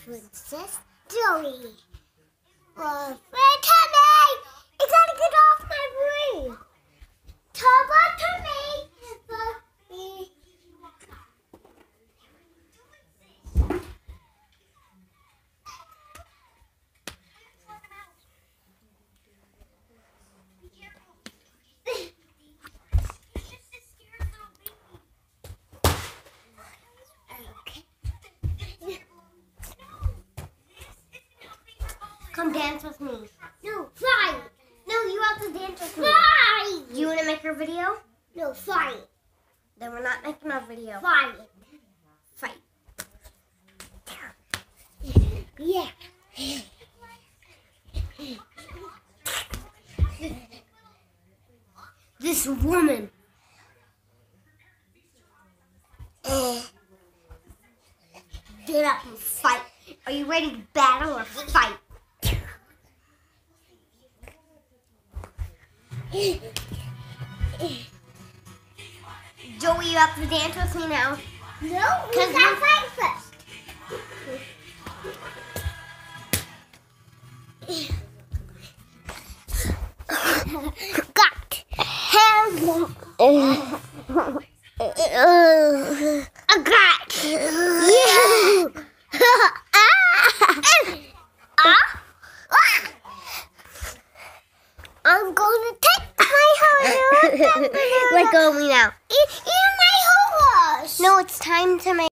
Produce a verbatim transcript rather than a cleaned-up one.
Princess Joey. Oh, wait, Tommy! It's gotta get off my brain. Come on, Tommy! Come dance with me. No, fine. No, you have to dance with me. Fine. Do you want to make a video? No, fine. Then we're not making a video. Fine. Fight. Yeah. This woman. Uh, get up and fight. Are you ready to battle or fight? Joey, you have to dance with me now. No, because we fight first. Got him. I got you. I'm going to take my horse. Let go of me now. Eat, eat my horse. No, it's time to make.